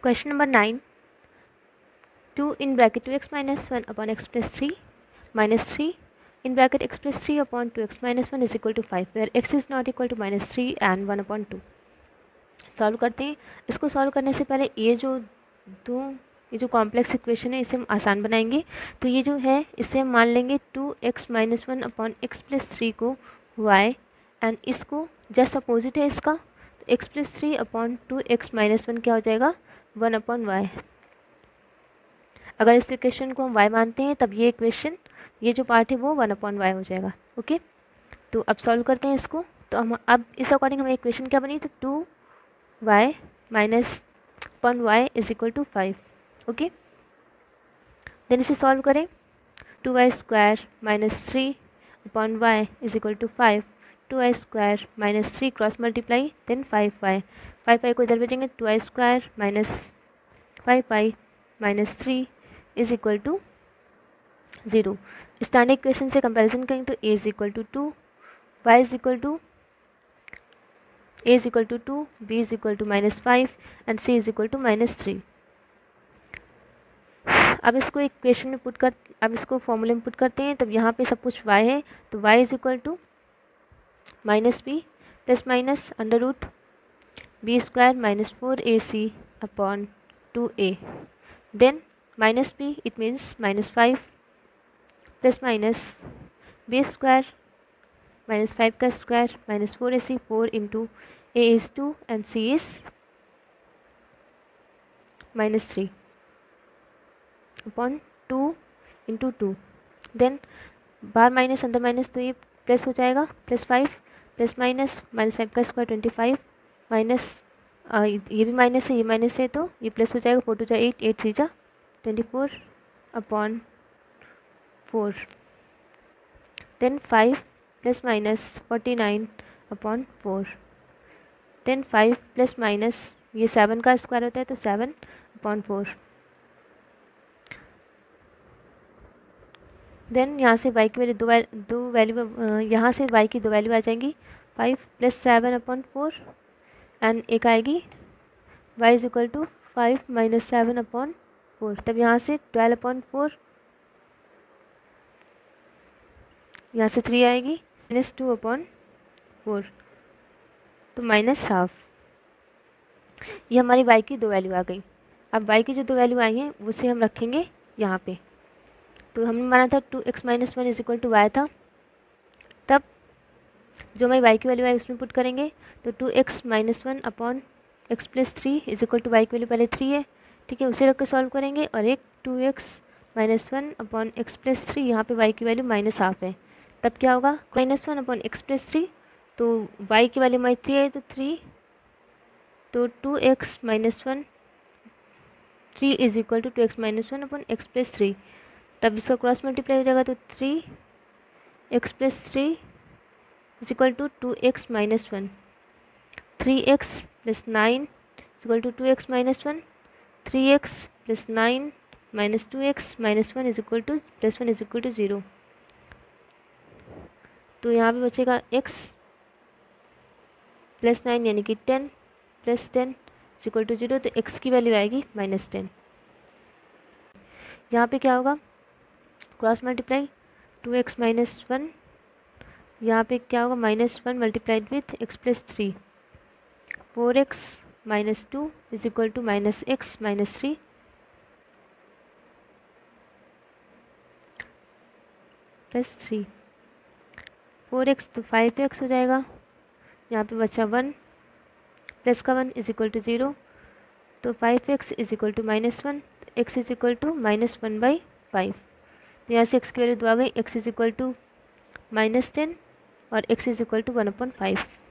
Question number 9, 2 in bracket 2x minus 1 upon x plus 3 minus 3 in bracket x plus 3 upon 2x minus 1 is equal to 5 where x is not equal to minus 3 and 1 upon 2. Solve करते हैं। इसको solve करने से पहले ये जो complex equation है इसे हम आसान बनाएंगे। तो ये जो है इसे हम मान लेंगे 2x minus 1 upon x plus 3 को y एंड इसको जस्ट अपोजिट है इसका, तो x plus 3 upon 2x minus 1 क्या हो जाएगा 1 अपॉन y। अगर इस इक्वेशन को हम y मानते हैं तब ये इक्वेशन ये जो पार्ट है वो 1 अपॉन y हो जाएगा। ओके, तो अब सॉल्व करते हैं इसको। तो हम अब इस अकॉर्डिंग हमें इक्वेशन क्या बनी, तो 2y minus upon y is equal to 5। Okay, then इसे सॉल्व करें। 2y square minus 3 upon y is equal to 5, 2y square minus 3 cross multiply then 5y को इधर भेजेंगे, 2y square minus 5y minus 3 is equal to 0। Standard equation से comparison करें तो a is equal to 2, y is equal to a is equal to 2, b is equal to minus 5 and c is equal to minus 3। अब इसको equation में अब इसको फॉर्मूले में पुट करते हैं। तब यहाँ पे सब कुछ y है, तो y is equal to minus B plus minus under root B square minus 4ac upon 2a, then minus b it means minus 5 plus minus B square minus 5 का square minus 4ac, 4 into a इज 2 and c इज minus 3 upon 2 into 2, then बाहर minus अंदर minus, तो ये plus हो जाएगा plus 5 plus minus minus 5 का स्क्वायर 25 माइनस ये भी माइनस है ये माइनस है तो ये प्लस हो जाएगा, 4 टू जा 8, 8 थ्री जा 24 upon 4, then 5 plus minus 49 upon 4, then 5 plus minus ये 7 का स्क्वायर होता है तो 7 अपॉन 4, देन यहाँ से y की वैल्यू दो वैल्यू यहाँ से y की दो वैल्यू आ जाएंगी, 5 प्लस 7 अपॉन 4 एंड एक आएगी y is equal to 5 minus 7 upon 4। तब यहाँ से 12 अपॉन 4, यहाँ से 3 आएगी माइनस 2 अपॉन 4, तो माइनस हाफ। ये हमारी y की दो वैल्यू आ गई। अब y की जो दो वैल्यू आई हैं उसे हम रखेंगे यहाँ पे। तो हमने माना था 2x minus 1 is equal to y था, तब जो हमारी y की वैल्यू आई उसमें पुट करेंगे, तो 2x minus 1 upon x plus 3 is equal to y की वैल्यू पहले 3 है, ठीक है, उसे रख के सॉल्व करेंगे। और एक 2x minus 1 upon x plus 3, यहाँ पे y की वैल्यू माइनस हाफ है, तब क्या होगा माइनस 1 अपॉन x प्लस 3, तो y की वैल्यू हमारी 3 है तो 3, तो 2x minus 1 3 is equal to 2x minus 1 upon x plus 3, तब इसका क्रॉस मल्टीप्लाई हो जाएगा तो 3x plus 3 is equal to 2x minus 1, 3x plus 9 is equal to 2x minus 1, 3x plus 9 minus 2x minus 1 is equal to plus 1 is equal to 0। तो यहाँ पे बचेगा x plus 9 यानी कि 10 प्लस 10 इज इक्वल टू 0, तो x की value आएगी minus 10। यहाँ पे क्या होगा क्रॉस मल्टीप्लाई 2x माइनस 1, यहाँ पे क्या होगा minus 1 multiplied with x plus 3, 4x minus 2 is equal to minus x minus 3 plus 3, 4x तो 5x हो जाएगा, यहाँ पे बचा 1 प्लस का 1 इज इक्वल टू 0, तो 5x is equal to minus 1, x is equal to minus 1/5। तो यहाँ से x की वैल्यू दो आ गई, x is equal to minus 10 और x इज इक्वल टू 1/5।